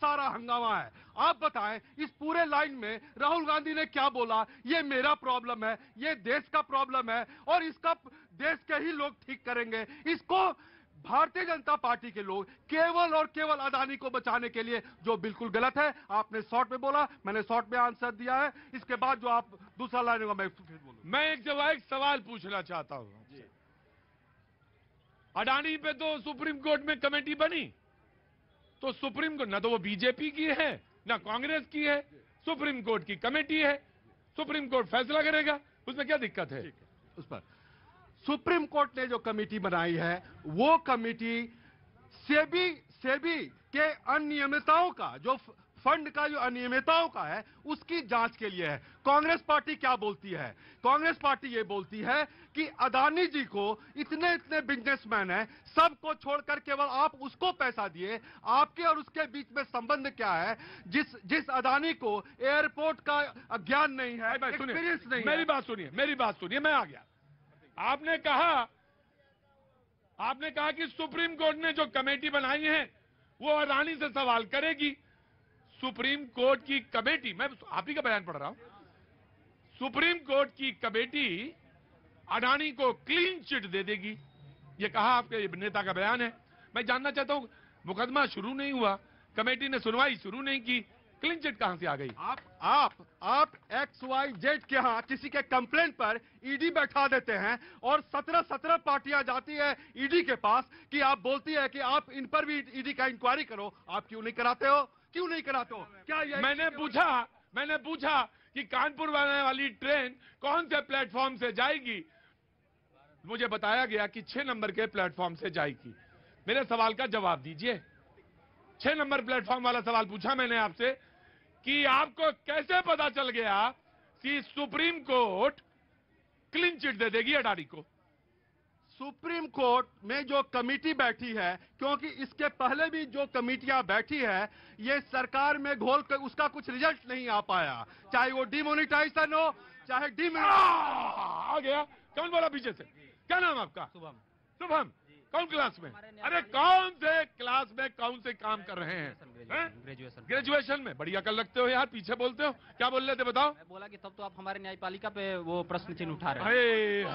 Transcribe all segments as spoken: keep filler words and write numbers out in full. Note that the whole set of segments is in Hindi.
सारा हंगामा है। आप बताएं इस पूरे लाइन में राहुल गांधी ने क्या बोला? ये मेरा प्रॉब्लम है, ये देश का प्रॉब्लम है और इसका देश के ही लोग ठीक करेंगे। इसको भारतीय जनता पार्टी के लोग केवल और केवल अदानी को बचाने के लिए, जो बिल्कुल गलत है। आपने शॉर्ट में बोला, मैंने शॉर्ट में आंसर दिया है। इसके बाद जो आप दूसरा लाइन होगा मैं फिर बोलूंगा। मैं एक जवाब एक सवाल पूछना चाहता हूं। अडानी पे तो सुप्रीम कोर्ट में कमेटी बनी, तो सुप्रीम कोर्ट ना तो वो बीजेपी की है ना कांग्रेस की है, सुप्रीम कोर्ट की कमेटी है, सुप्रीम कोर्ट फैसला करेगा, उसमें क्या दिक्कत है? उस पर सुप्रीम कोर्ट ने जो कमेटी बनाई है वो कमेटी सेबी सेबी के अनियमितताओं का, जो फंड का जो अनियमितताओं का है उसकी जांच के लिए है। कांग्रेस पार्टी क्या बोलती है? कांग्रेस पार्टी ये बोलती है कि अदानी जी को इतने इतने बिजनेसमैन हैं, सबको छोड़कर केवल आप उसको पैसा दिए। आपके और उसके बीच में संबंध क्या है? जिस जिस अदानी को एयरपोर्ट का ज्ञान नहीं है, एक्सपीरियंस नहीं है। मेरी बात सुनिए, मेरी बात सुनिए, मैं आ गया। आपने कहा आपने कहा कि सुप्रीम कोर्ट ने जो कमेटी बनाई है वो अडानी से सवाल करेगी। सुप्रीम कोर्ट की कमेटी, मैं आप ही का बयान पढ़ रहा हूं, सुप्रीम कोर्ट की कमेटी अडानी को क्लीन चिट दे देगी। ये कहा आपके नेता का बयान है। मैं जानना चाहता हूं, मुकदमा शुरू नहीं हुआ, कमेटी ने सुनवाई शुरू नहीं की, क्लीन चिट कहां से आ गई? आप आप आप एक्स वाई जेड के यहां किसी के कंप्लेंट पर ईडी बैठा देते हैं और सत्रह सत्रह पार्टियां जाती है ईडी के पास कि आप बोलती है कि आप इन पर भी ईडी का इंक्वायरी करो। आप क्यों नहीं कराते हो? क्यों नहीं कराते हो? क्या ये मैंने पूछा मैंने पूछा कि कानपुर आने वाली ट्रेन कौन से प्लेटफॉर्म से जाएगी? मुझे बताया गया कि छह नंबर के प्लेटफॉर्म से जाएगी। मेरे सवाल का जवाब दीजिए। छह नंबर प्लेटफॉर्म वाला सवाल पूछा मैंने आपसे कि आपको कैसे पता चल गया कि सुप्रीम कोर्ट क्लीन चिट दे देगी अडानी को? सुप्रीम कोर्ट में जो कमेटी बैठी है, क्योंकि इसके पहले भी जो कमेटियां बैठी है ये सरकार में घोल कर उसका कुछ रिजल्ट नहीं आ पाया, चाहे वो डिमोनिटाइजेशन हो चाहे डिमोनिटाइजेशन। आ गया। कौन बोला पीछे से? क्या नाम आपका? शुभम। शुभम, कौन क्लास में? अरे कौन से क्लास में कौन से काम कर रहे हैं? ग्रेजुएशन। ग्रेजुएशन में। बढ़िया कर लगते हो यार, पीछे बोलते हो। क्या बोल रहे थे बताओ? मैं बोला कि तब तो आप हमारे न्यायपालिका पे वो प्रश्न चिन्ह उठा रहे हैं। हाय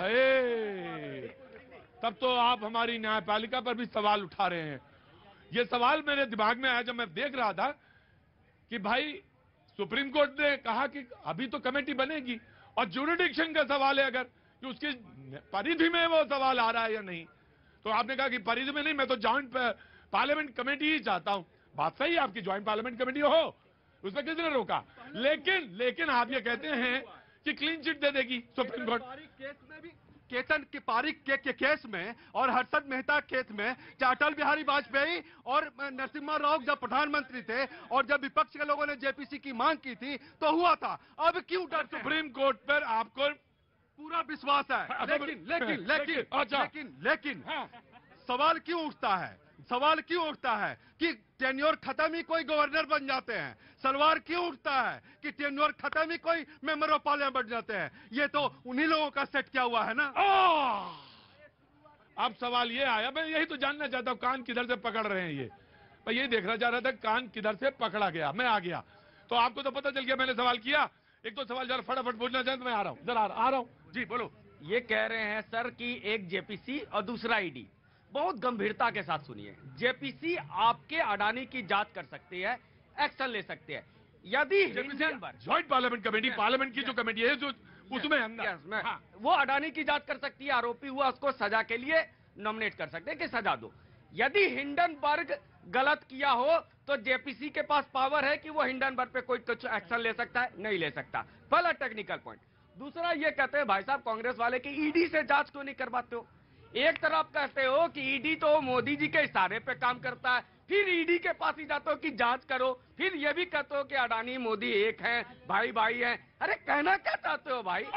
हाय, तब तो आप हमारी न्यायपालिका पर भी सवाल उठा रहे हैं। ये सवाल मेरे दिमाग में आया जब मैं देख रहा था कि भाई सुप्रीम कोर्ट ने कहा कि अभी तो कमेटी बनेगी और ज्यूरिडिक्शन का सवाल है, अगर कि उसकी परिधि में वो सवाल आ रहा है या नहीं, तो आपने कहा कि परिधि में नहीं, मैं तो जॉइंट पार्लियामेंट कमेटी ही चाहता हूं। बात सही है आपकी, जॉइंट पार्लियामेंट कमेटी हो, उसमें किसने रोका? लेकिन लेकिन आप ये कहते हैं कि क्लीन चिट दे देगी सुप्रीम कोर्ट। केस में भी केतन के पारिक के, के केस में और हर्षद मेहता केस में अटल बिहारी वाजपेयी और नरसिम्हा राव जब प्रधानमंत्री थे और जब विपक्ष के लोगों ने जेपीसी की मांग की थी तो हुआ था। अब क्यों डर? सुप्रीम कोर्ट पर आपको पूरा विश्वास है, लेकिन लेकिन लेकिन अच्छा लेकिन लेकिन हाँ। सवाल क्यों उठता है? सवाल क्यों उठता है कि टेन्योर खत्म ही कोई गवर्नर बन जाते हैं? सवाल क्यों उठता है कि टेन्योर खत्म ही कोई मेंबर ऑफ पार्लियामेंट बन जाते हैं? ये तो उन्हीं लोगों का सेट किया हुआ है ना। अब सवाल ये आया, मैं यही तो जानना चाहता हूं, कान किधर से पकड़ रहे हैं ये? मैं यही देखना चाह रहा था कान किधर से पकड़ा गया। मैं आ गया तो आपको तो पता चल गया मैंने सवाल किया। एक तो सवाल जरा फटाफट पूछना चाहता, मैं आ रहा हूं, जरा आ रहा हूं। जी बोलो। ये कह रहे हैं सर कि एक जेपीसी और दूसरा ईडी। बहुत गंभीरता के साथ सुनिए। जेपीसी आपके अडानी की जांच कर सकती है, एक्शन ले सकती है। यदि Hindenburg joint parliament committee, parliament की जो कमेटी है जो उसमें अंदर, हाँ, वो अडानी की जांच कर सकती है। आरोपी हुआ उसको सजा के लिए नॉमिनेट कर सकते हैं कि सजा दो। यदि हिंडनबर्ग गलत किया हो तो जेपीसी के पास पावर है कि वो हिंडनबर्ग पे कोई कुछ एक्शन ले सकता है? नहीं ले सकता। पहला टेक्निकल पॉइंट। दूसरा ये कहते हैं भाई साहब कांग्रेस वाले कि ईडी से जांच क्यों नहीं करवाते हो? एक तरफ कहते हो कि ईडी तो मोदी जी के इशारे पे काम करता है, फिर ईडी के पास ही जाते हो कि जांच करो, फिर ये भी कहते हो कि अडानी मोदी एक हैं, भाई भाई हैं। अरे कहना क्या चाहते हो भाई?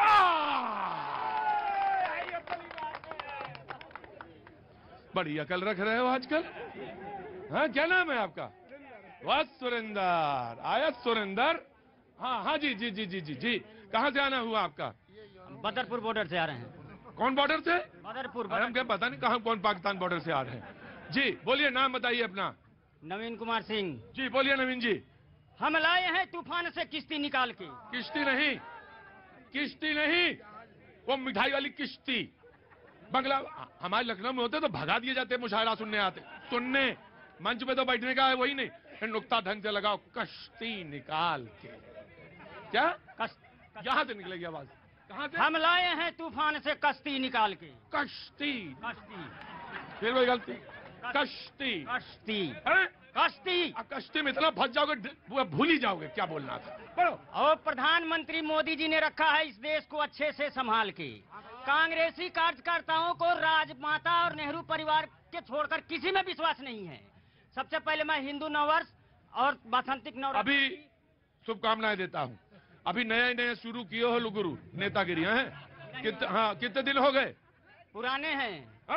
बड़ी अकल रख रहे हो आजकल। हाँ, क्या नाम है आपका? वाह सुरेंदर, आया सुरेंदर। हाँ हाँ जी जी जी जी जी जी कहाँ से आना हुआ आपका? बदरपुर बॉर्डर से आ रहे हैं। कौन बॉर्डर से? बदरपुर। हम क्या पता नहीं कहाँ कौन पाकिस्तान बॉर्डर से आ रहे हैं। जी बोलिए, नाम बताइए अपना। नवीन कुमार सिंह। जी बोलिए नवीन जी। हम लाए हैं तूफान से किश्ती निकाल के। किश्ती नहीं, किश्ती नहीं, वो मिठाई वाली किश्ती। बंगला हमारे लखनऊ में होते तो भगा दिए जाते, मुशायरा सुनने आते। सुनने मंच पे तो बैठने का है, वही नहीं। फिर नुक्ता ढंग से लगाओ, कश्ती निकाल के। क्या यहाँ से निकलेगी आवाज? कहाँ से? हम लाए हैं तूफान से कश्ती निकाल के। कश्ती, कश्ती, फिर वही गलती। कश्ती, कश्ती, अरे कश्ती। अब कश्ती में इतना फंस जाओगे, भूल ही जाओगे क्या बोलना था। पढ़ो। और प्रधानमंत्री मोदी जी ने रखा है इस देश को अच्छे से संभाल के। कांग्रेसी कार्यकर्ताओं को राजमाता और नेहरू परिवार के छोड़कर किसी में विश्वास नहीं है। सबसे पहले मैं हिंदू नववर्ष और बसंतिक नवरात्र अभी शुभकामनाएं देता हूँ। अभी नए नए शुरू किए हो गुरु नेतागिरी हैं? कित, हाँ कितने दिन हो गए? पुराने हैं।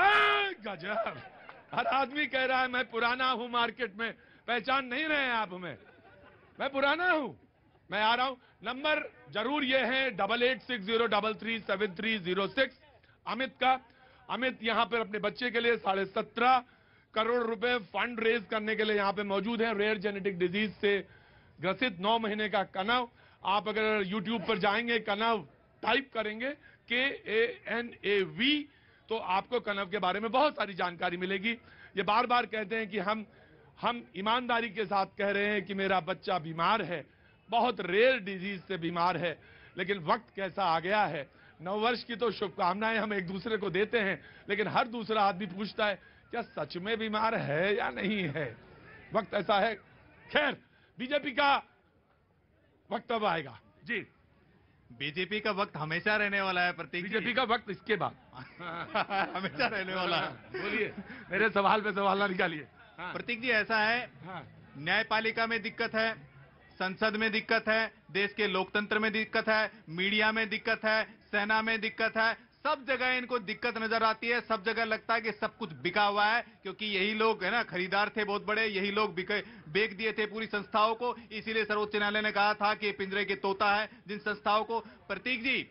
गजब, हर आदमी कह रहा है मैं पुराना हूँ, मार्केट में पहचान नहीं रहे हैं आप हमें। मैं पुराना हूँ, मैं आ रहा हूँ। नंबर जरूर ये है double eight six zero double three seven three zero six Amit का। अमित यहाँ पर अपने बच्चे के लिए साढ़े सत्रह करोड़ रुपए फंड रेज करने के लिए यहाँ पे मौजूद है। रेयर जेनेटिक डिजीज से ग्रसित नौ महीने का कनव। आप अगर यूट्यूब पर जाएंगे, कनव टाइप करेंगे के ए एन ए वी, तो आपको कनव के बारे में बहुत सारी जानकारी मिलेगी। ये बार बार कहते हैं कि हम हम ईमानदारी के साथ कह रहे हैं कि मेरा बच्चा बीमार है, बहुत रेयर डिजीज से बीमार है, लेकिन वक्त कैसा आ गया है। नव वर्ष की तो शुभकामनाएं हम एक दूसरे को देते हैं, लेकिन हर दूसरा आदमी पूछता है क्या सच में बीमार है या नहीं है। वक्त ऐसा है। खैर, बीजेपी का वक्त अब आएगा। जी, बीजेपी का वक्त हमेशा रहने वाला है प्रतीक। बीजेपी का वक्त इसके बाद हमेशा रहने वाला है। बोलिए, मेरे सवाल पे सवाल ना निकालिए। हाँ। प्रतीक जी ऐसा है, हाँ। न्यायपालिका में दिक्कत है, संसद में दिक्कत है, देश के लोकतंत्र में दिक्कत है, मीडिया में दिक्कत है, सेना में दिक्कत है, सब जगह इनको दिक्कत नजर आती है। सब जगह लगता है कि सब कुछ बिका हुआ है, क्योंकि यही लोग है ना खरीदार थे बहुत बड़े, यही लोग बिके बेच दिए थे पूरी संस्थाओं को। इसीलिए सर्वोच्च न्यायालय ने कहा था कि पिंजरे के तोता है जिन संस्थाओं को। प्रतीक जी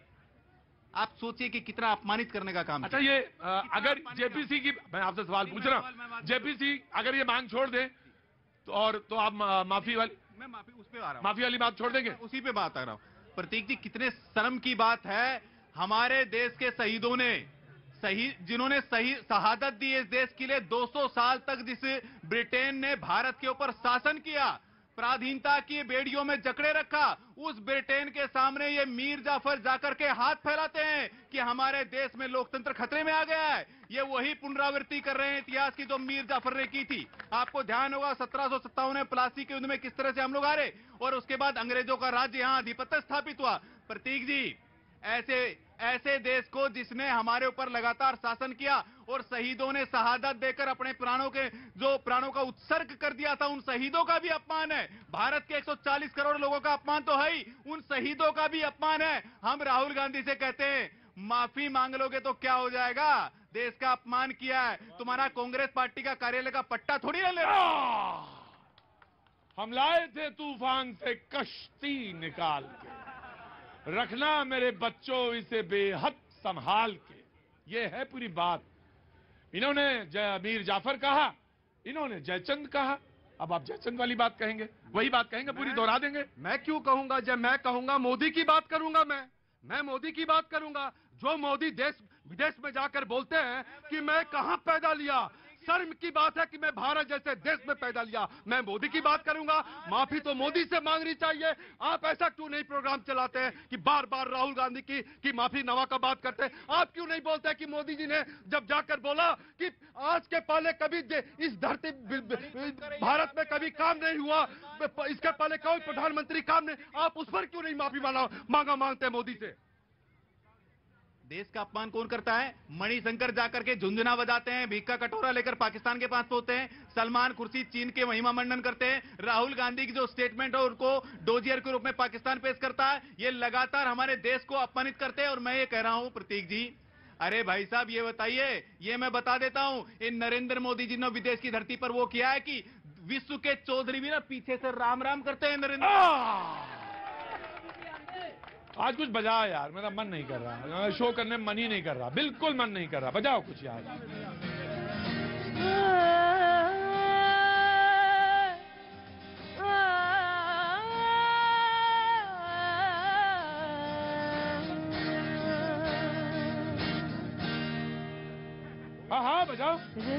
आप सोचिए कि कितना अपमानित करने का काम। अच्छा, ये आ, अगर जेपीसी की, मैं आपसे सवाल पूछ रहा हूँ, जेपीसी अगर ये मांग छोड़ दे तो और तो आप मा, माफी वाली मैं माफी उस पे आ रहा हूँ, माफी वाली बात छोड़ देंगे? उसी पे बात आ रहा हूँ। प्रतीक जी कितने शर्म की बात है, हमारे देश के शहीदों ने सही जिन्होंने सही शहादत दी इस देश के लिए, दो सौ साल तक जिस ब्रिटेन ने भारत के ऊपर शासन किया, पराधीनता की बेड़ियों में जकड़े रखा, उस ब्रिटेन के सामने ये मीर जाफर जाकर के हाथ फैलाते हैं कि हमारे देश में लोकतंत्र खतरे में आ गया है। ये वही पुनरावृत्ति कर रहे हैं इतिहास की जो मीर जाफर ने की थी। आपको ध्यान होगा सत्रह सौ सत्तावन में प्लासी के युद्ध में किस तरह से हम लोग हारे, और उसके बाद अंग्रेजों का राज्य यहाँ आधिपत्य स्थापित हुआ। प्रतीक जी ऐसे ऐसे देश को जिसने हमारे ऊपर लगातार शासन किया और शहीदों ने शहादत देकर अपने प्राणों के जो प्राणों का उत्सर्ग कर दिया था, उन शहीदों का भी अपमान है। भारत के एक सौ चालीस करोड़ लोगों का अपमान तो है ही, उन शहीदों का भी अपमान है। हम राहुल गांधी से कहते हैं माफी मांग लोगे तो क्या हो जाएगा, देश का अपमान किया है, तुम्हारा कांग्रेस पार्टी का कार्यालय का पट्टा थोड़ी ना ले। हम लाए थे तूफान से कश्ती निकाल के, रखना मेरे बच्चों इसे बेहद संभाल के। ये है पूरी बात। इन्होंने जय मीर जाफर कहा, इन्होंने जयचंद कहा, अब आप जयचंद वाली बात कहेंगे, वही बात कहेंगे, पूरी दोहरा देंगे। मैं क्यों कहूंगा, जब मैं कहूंगा मोदी की बात करूंगा, मैं मैं मोदी की बात करूंगा। जो मोदी देश विदेश में जाकर बोलते हैं कि मैं कहां पैदा लिया, शर्म की बात है कि मैं भारत जैसे देश में पैदा लिया। मैं मोदी की बात करूंगा, माफी तो मोदी से मांगनी चाहिए। आप ऐसा क्यों नहीं प्रोग्राम चलाते हैं कि बार बार राहुल गांधी की की माफी नवा का बात करते हैं? आप क्यों नहीं बोलते कि मोदी जी ने जब जाकर बोला कि आज के पहले कभी इस धरती भारत में कभी काम नहीं हुआ, इसके पहले कोई प्रधानमंत्री काम नहीं, आप उस पर क्यों नहीं माफी मांगा मांगा मांगते मोदी से? देश का अपमान कौन करता है? मणिशंकर जाकर के झुंझुना बजाते हैं, भीख का कटोरा लेकर पाकिस्तान के पास पहुंचते हैं, सलमान खुर्शीद चीन के महिमा मंडन करते हैं, राहुल गांधी की जो स्टेटमेंट है उनको डोजियर के रूप में पाकिस्तान पेश करता है। ये लगातार हमारे देश को अपमानित करते हैं। और मैं ये कह रहा हूं प्रतीक जी, अरे भाई साहब ये बताइए, ये मैं बता देता हूं, इन नरेंद्र मोदी जी ने विदेश की धरती पर वो किया है कि विश्व के चौधरी भी ना पीछे से राम राम करते हैं नरेंद्र। आज कुछ बजाओ यार, मेरा मन नहीं कर रहा, शो करने में मन ही नहीं कर रहा, बिल्कुल मन नहीं कर रहा, बजाओ कुछ यार। हाँ हाँ बजाओ।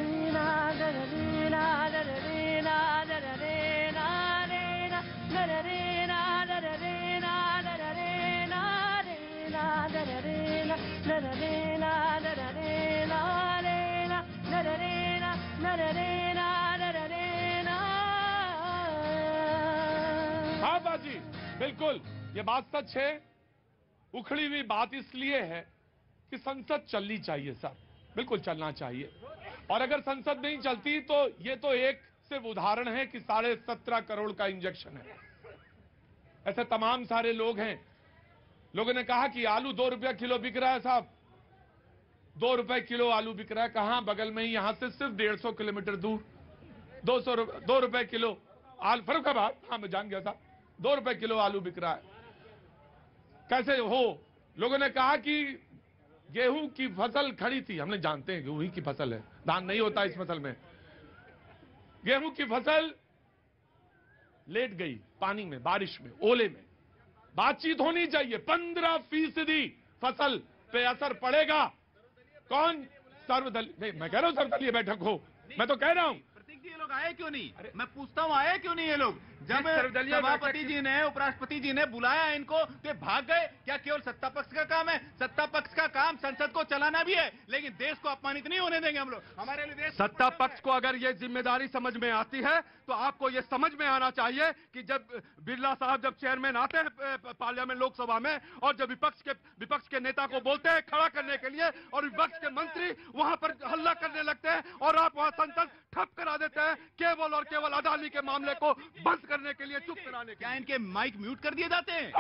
हाँ बाजी, बिल्कुल ये बात सच है। उखड़ी हुई बात इसलिए है कि संसद चलनी चाहिए सर, बिल्कुल चलना चाहिए। और अगर संसद नहीं चलती तो ये तो एक सिर्फ उदाहरण है कि साढ़े सत्रह करोड़ का इंजेक्शन है। ऐसे तमाम सारे लोग हैं। लोगों ने कहा कि आलू दो रुपया किलो बिक रहा है साहब, दो रुपए किलो आलू बिक रहा है। कहां? बगल में ही, यहां से सिर्फ डेढ़ सौ किलोमीटर दूर दो सौ दो रुपए किलो आलू, फरुखाबाद। हाँ मैं जान गया था, दो रुपए किलो आलू बिक रहा है। कैसे हो? लोगों ने कहा कि गेहूं की फसल खड़ी थी। हमने जानते हैं गेहूं की फसल है, धान नहीं होता इस फसल में। गेहूं की फसल लेट गई पानी में, बारिश में, ओले में। बातचीत होनी चाहिए। पंद्रह फीसदी फसल पे असर पड़ेगा। कौन? सर्वदलीय, नहीं मैं कह रहा हूं सर्वदलीय बैठक हो, मैं तो कह रहा हूं। प्रतीक जी ये लोग आए क्यों नहीं? मैं पूछता हूं आए क्यों नहीं ये लोग? जब सभापति जी ने, उपराष्ट्रपति जी ने बुलाया इनको तो ये भाग गए। क्या केवल सत्ता पक्ष का काम है? सत्ता पक्ष का काम संसद को चलाना भी है, लेकिन देश को अपमानित नहीं होने देंगे हम लोग। हमारे लिए देश सत्ता पक्ष को अगर ये जिम्मेदारी समझ में आती है तो आपको ये समझ में आना चाहिए कि जब बिरला साहब जब चेयरमैन आते हैं पार्लियामेंट लोकसभा में और जब विपक्ष के विपक्ष के नेता को बोलते हैं खड़ा करने के लिए और विपक्ष के मंत्री वहां पर हल्ला करने लगते हैं और आप वहां संसद ठप करा देते हैं केवल और केवल अदानी के मामले को बंद करने के लिए, चुप कराने के। क्या इनके माइक म्यूट कर दिए जाते हैं?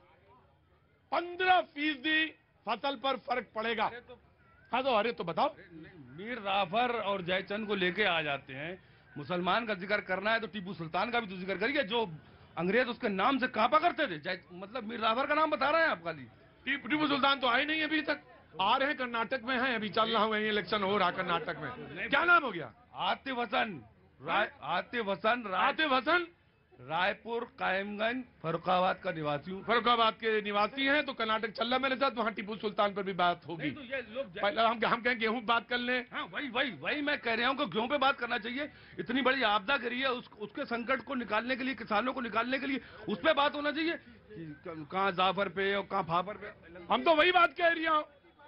पंद्रह फीसदी फसल पर फर्क पड़ेगा। हाँ तो अरे तो बताओ। मीर जाफर और जयचंद को लेके आ जाते हैं। मुसलमान का जिक्र करना है तो टीपू सुल्तान का भी तो जिक्र करिए, जो अंग्रेज उसके नाम से कांपा करते थे। जय मतलब मीर जाफर का नाम बता रहे हैं आप खाली। टीपू सुल्तान तो आए नहीं अभी तक। आ रहे हैं, कर्नाटक में हैं, अभी चल रहा है इलेक्शन हो रहा कर्नाटक में। क्या नाम हो गया? आतिफ हसन। आतिफ हसन आतिफ हसन रायपुर, कायमगंज, फरुखाबाद का निवासी हूँ। फरुखाबाद के निवासी हैं तो कर्नाटक चल रहा मेरे साथ, वहाँ टीपू सुल्तान पर भी बात होगी। तो ये लोग पहले हम हम कहें गेहूं बात कर लें। हाँ वही वही वही मैं कह रहा हूँ कि गेहूं पे बात करना चाहिए। इतनी बड़ी आपदा करी है, उस, उसके संकट को निकालने के लिए, किसानों को निकालने के लिए उस पर बात होना चाहिए। कहाँ जाफर पे और कहाँ फाफर पे। हम तो वही बात कह रही हूँ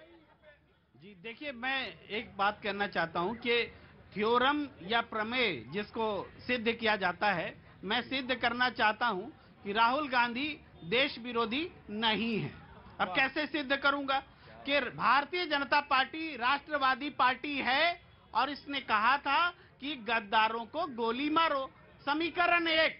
जी। देखिए मैं एक बात कहना चाहता हूँ कि थ्योरम या प्रमेय जिसको सिद्ध किया जाता है, मैं सिद्ध करना चाहता हूं कि राहुल गांधी देश विरोधी नहीं है। अब कैसे सिद्ध करूंगा कि भारतीय जनता पार्टी राष्ट्रवादी पार्टी है और इसने कहा था कि गद्दारों को गोली मारो। समीकरण एक,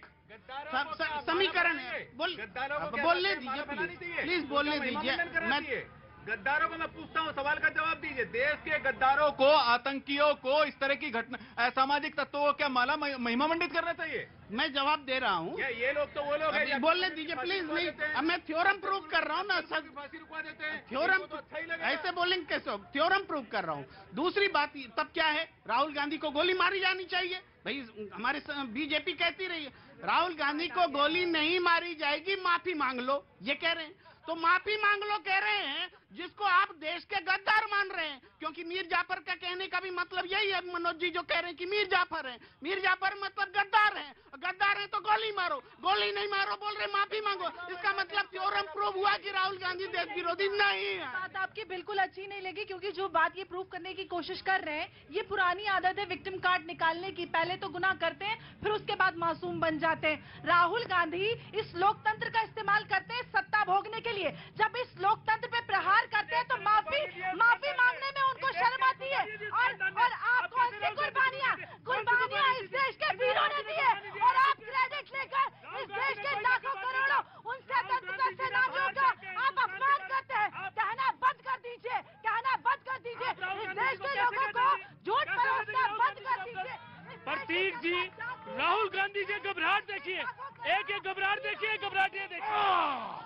समीकरण एक बोल बोलने दीजिए प्लीज प्लीज बोलने दीजिए। मैं गद्दारों को मैं पूछता हूँ, सवाल का जवाब दीजिए। देश के गद्दारों को, आतंकियों को, इस तरह की घटना, असामाजिक तत्वों को क्या माला महिमा मंडित करना चाहिए? मैं जवाब दे रहा हूँ। ये, ये लोग तो वो लोग हैं। बोलने दीजिए प्लीज। नहीं, अब मैं थ्योरम प्रूव कर रहा हूँ ना। फांसी रुकवा देते हैं। थ्योरम ऐसे बोलेंगे कैसे? थ्योरम प्रूव कर रहा हूँ। दूसरी बात तब क्या है, राहुल गांधी को गोली मारी जानी चाहिए। भाई हमारे बीजेपी कहती रही है राहुल गांधी को गोली नहीं मारी जाएगी, माफी मांग लो, ये कह रहे हैं। तो माफी मांग लो कह रहे हैं जिसको आप देश के गद्दार मान रहे हैं, क्योंकि मीर जाफर का कहने का भी मतलब यही है। मनोज जी जो कह रहे हैं कि मीर जाफर है, मीर जाफर मतलब गद्दार है, गद्दार है तो गोली मारो, गोली नहीं मारो बोल रहे माफी मांगो। इसका मतलब थ्योरम प्रूव हुआ कि राहुल गांधी देश विरोधी नहीं है। बात आपकी बिल्कुल अच्छी नहीं लगी, क्योंकि जो बात ये प्रूव करने की कोशिश कर रहे हैं ये पुरानी आदत है विक्टिम कार्ड निकालने की। पहले तो गुनाह करते हैं फिर उसके बाद मासूम बन जाते हैं। राहुल गांधी इस लोकतंत्र का इस्तेमाल करते हैं सत्ता भोगने के लिए। जब इस लोकतंत्र पे प्रहार करते हैं तो माफी माफी मांगने में उनको शर्म आती है। और और आप कौन सी कुर्बानियां कुर्बानियां इस देश के वीरों ने दी है और आप क्रेडिट लेकर इस देश के लाखों करोड़ों उन स्वतंत्रता सेनानियों का आप अपमान करते हैं। कहना बंद कर दीजिए, कहना बंद कर दीजिए। इस देश के लोगों को झूठ परोसना बंद कर दीजिए। प्रतीक जी, राहुल गांधी के घबराहट देखिए, एक एक घबराहट देखिए, घबराहट ये देखिए।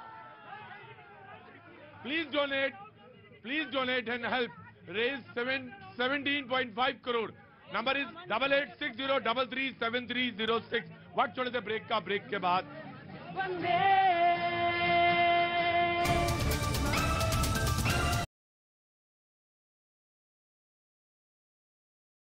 Please donate, please donate and help raise seven, seventeen point five crore. Number is double eight six zero double three seven three zero six. वक्त छोड़े थे ब्रेक का, ब्रेक के बाद वंदे